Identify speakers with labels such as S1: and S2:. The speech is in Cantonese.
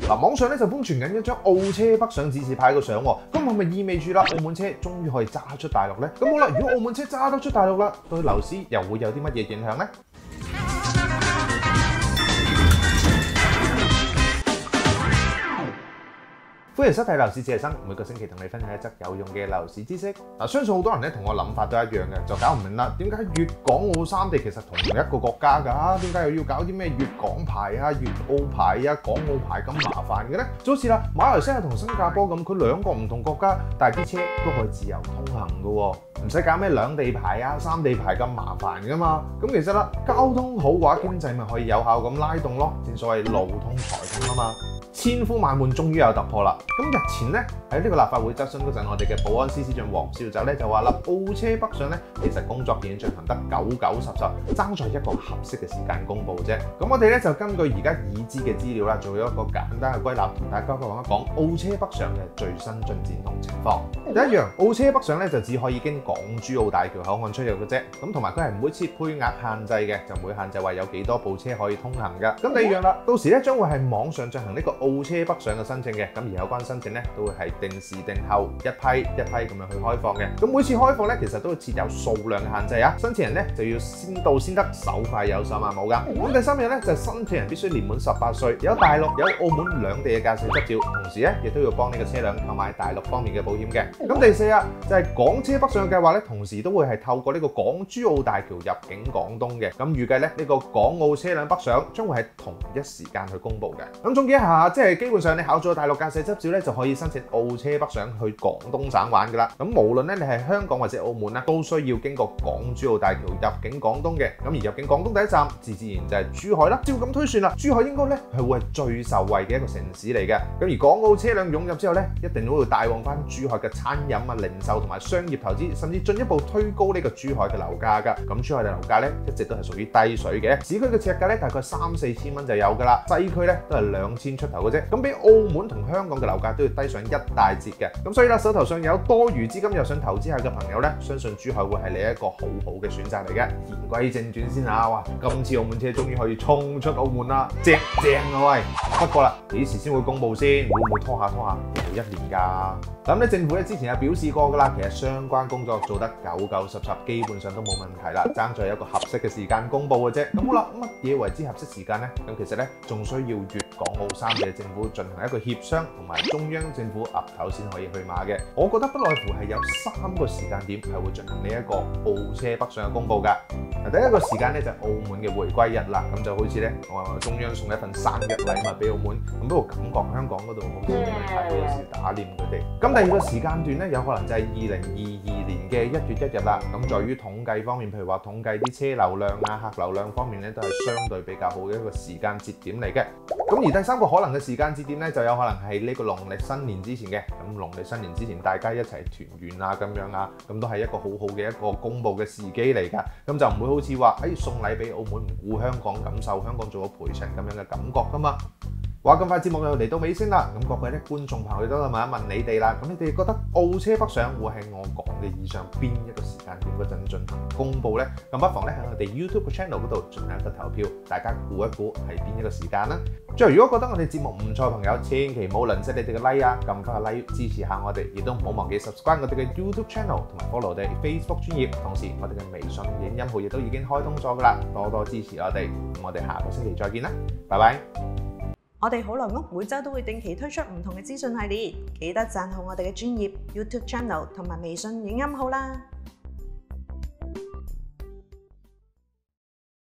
S1: 嗱，網上咧就瘋傳緊一張澳車北上指示牌嘅相喎，咁係咪意味住啦澳門車終於可以揸出大陸呢？咁好啦，如果澳門車揸得出大陸啦，對樓市又會有啲乜嘢影響呢？歡迎收睇樓市知識生，每個星期同你分享一則有用嘅樓市知識。相信好多人咧同我諗法都一樣嘅，就搞唔明啦。點解粵港澳三地其實同一個國家㗎？點解又要搞啲咩粵港牌啊、粵澳牌啊、港澳牌咁麻煩嘅咧？就好似啦，馬來西亞同新加坡咁，佢兩個唔同國家，但係啲車都可以自由通行嘅喎，唔使搞咩兩地牌啊、三地牌咁麻煩㗎嘛。咁其實啦，交通好嘅話，經濟咪可以有效咁拉動咯。正所謂路通財通啊嘛。千呼萬喚，終於有突破啦！咁日前咧喺呢個立法會質詢嗰陣，我哋嘅保安司司長黃少澤咧就話啦，澳車北上咧其實工作已經進行得9、9、10，爭在一個合適嘅時間公佈啫。咁我哋咧就根據而家已知嘅資料啦，做咗一個簡單嘅歸納，同大家講一講澳車北上嘅最新進展同情況。第一樣，澳車北上咧就只可以經港珠澳大橋口岸出入嘅啫，咁同埋佢係唔會設配額限制嘅，就唔會限制話有幾多部車可以通行㗎。咁第二樣啦，到時咧將會係網上進行呢個澳車北上嘅申請嘅，咁而有關申請咧都會係定時定候一批一批咁樣去開放嘅。咁每次開放咧，其實都會設有數量嘅限制啊。申請人咧就要先到先得，手快有手慢冇㗎。咁第三樣咧就係申請人必須年滿18歲，有大陸有澳門兩地嘅駕駛執照，同時咧亦都要幫呢個車輛購買大陸方面嘅保險嘅。咁第四啊就係港車北上嘅計劃咧，同時都會係透過呢個港珠澳大橋入境廣東嘅。咁預計咧呢個港澳車輛北上將會係同一時間去公佈嘅。咁總結一下，即係基本上你考咗大陸駕駛執照咧，就可以申請澳車北上去廣東省玩㗎啦。咁無論咧你係香港或者澳門啦，都需要經過港珠澳大橋入境廣東嘅。咁而入境廣東第一站，自然就係珠海啦。照咁推算啦，珠海應該咧係會係最受惠嘅一個城市嚟嘅。咁而港澳車輛湧入之後咧，一定都會帶旺翻珠海嘅餐飲啊、零售同埋商業投資，甚至進一步推高呢個珠海嘅樓價㗎。咁珠海嘅樓價咧一直都係屬於低水嘅，市區嘅呎價咧大概3-4千蚊就有㗎啦，西區咧都係2000出頭嘅啫。咁比澳門同香港嘅樓價都要低上一大截嘅。咁所以啦，手頭上有多餘資金又想投資下嘅朋友咧，相信珠海會係你一個好好嘅選擇嚟嘅。言歸正傳先嚇，哇！今次澳門車終於可以衝出澳門啦，正啊喂！不過啦，幾時先會公佈先？會唔會拖下又1年㗎？咁咧政府咧之前有表示過㗎啦，其實相關工作做得9、9、10，基本上都冇問題啦，爭在有一個合適嘅時間公佈嘅啫。咁好啦，乜嘢為之合適時間呢？咁其實咧仲需要粵港澳三地嘅政府進行一個協商，同埋中央政府岌頭先可以去馬嘅。我覺得不外乎係有3個時間點係會進行呢一個澳車北上嘅公佈㗎。第一個時間咧就係澳門嘅回歸日啦，咁就好似咧中央送一份生日禮物俾澳門，咁不過感覺香港嗰度好似冇乜太有時打臉佢哋。咁第二個時間段咧，有可能就係2022年嘅1月1日啦。咁在於統計方面，譬如話統計啲車流量啊、客流量方面咧，都係相對比較好嘅一個時間節點嚟嘅。咁而第三個可能嘅時間節點咧，就有可能係呢個農曆新年之前嘅。咁農曆新年之前，大家一齊團圓啊，咁樣啊，咁都係一個好好嘅一個公佈嘅時機嚟㗎。咁就唔會好似話送禮俾澳門，唔顧香港感受，香港做個陪襯咁樣嘅感覺㗎嘛。話咁快節目又嚟到尾聲啦，咁各位咧觀眾朋友都問一問你哋啦，咁你哋覺得澳車北上會喺我講嘅以上邊一個時間點嗰陣進行公佈呢？咁不妨咧喺我哋 YouTube channel 嗰度進行一個投票，大家估一估係邊一個時間啦。最後，如果覺得我哋節目唔錯，朋友千祈唔好吝嗇你哋嘅 like 啊，撳翻個 like 支持下我哋，亦都唔好忘記 subscribe 我哋嘅 YouTube channel 同埋 follow 我哋 Facebook 專頁，同時我哋嘅微信影音號亦都已經開通咗噶啦，多多支持我哋。咁我哋下個星期再見啦，拜拜。
S2: 我哋好萊塢每週都會定期推出唔同嘅資訊系列，記得讚好我哋嘅專頁 YouTube channel 同埋微信影音號啦。